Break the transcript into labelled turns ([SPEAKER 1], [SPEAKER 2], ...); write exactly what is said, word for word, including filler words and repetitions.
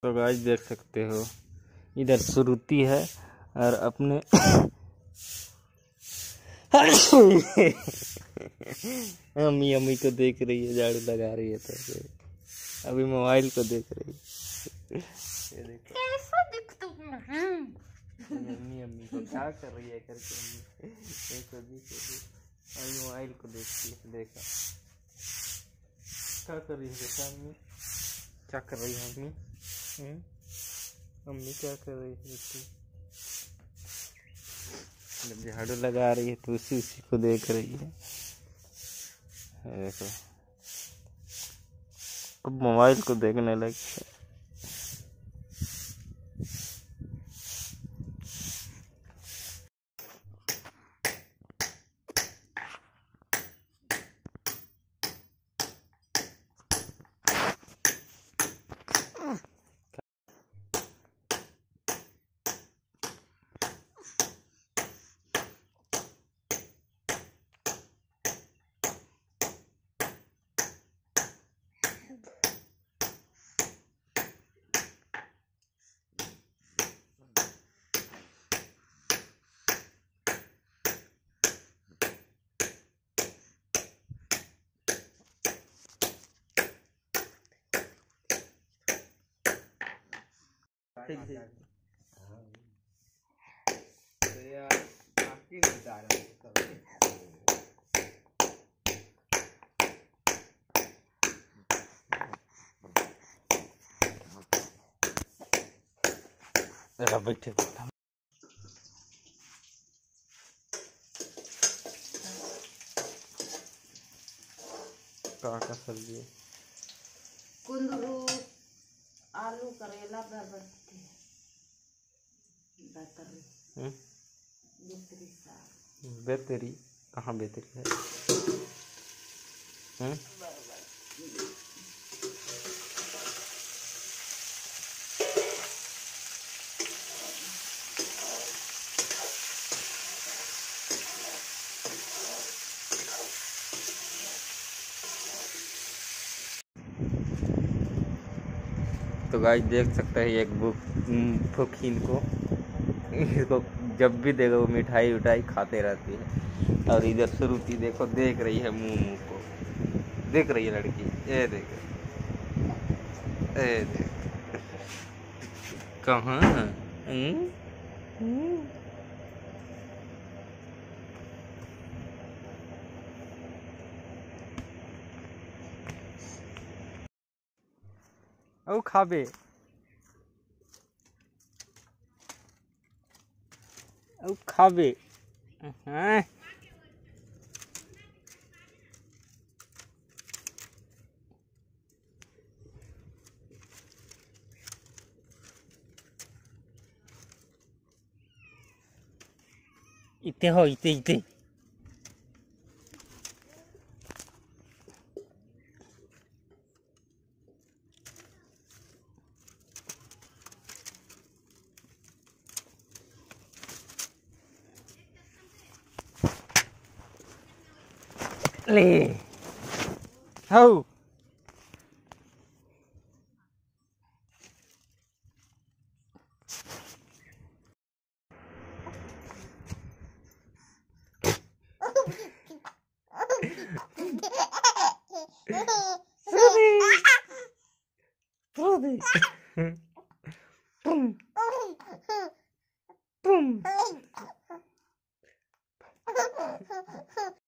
[SPEAKER 1] तो गाइस देख सकते हो इधर श्रुति है और अपने अम्मी अम्मी को देख रही है, झाड़ू लगा रही है तो अभी मोबाइल को देख रही है। ये देखो
[SPEAKER 2] कैसा दिखता है
[SPEAKER 1] अम्मी अम्मी को क्या कर रही है करके देखो देखो अभी मोबाइल को देखती है। देखा क्या कर रही है बेटा अम्मी, क्या कर रही है अम्मी? हम्म? अम्मी क्या कर रही है? जब झाड़ू लगा रही है तो उसी उसी को देख रही है। देखो अब मोबाइल को देखने लगी है। बैठे का सब्जी
[SPEAKER 2] कुंदरू आलू करेला बरबट्टी बेतरी बेतरी साग
[SPEAKER 1] बेतरी कहाँ बेतरी है? हम्म तो गाइस देख सकते हैं एक बुक फुकीन को, इसको जब भी देखो वो मिठाई उठाई खाते रहती है। और इधर श्रुति देखो देख रही है मुंह मुंह को देख रही है लड़की। ये देख ए देख कहाँ ओ खाबे ओ खाबे हाँ इते हो इते इते ले हो Boom. Boom.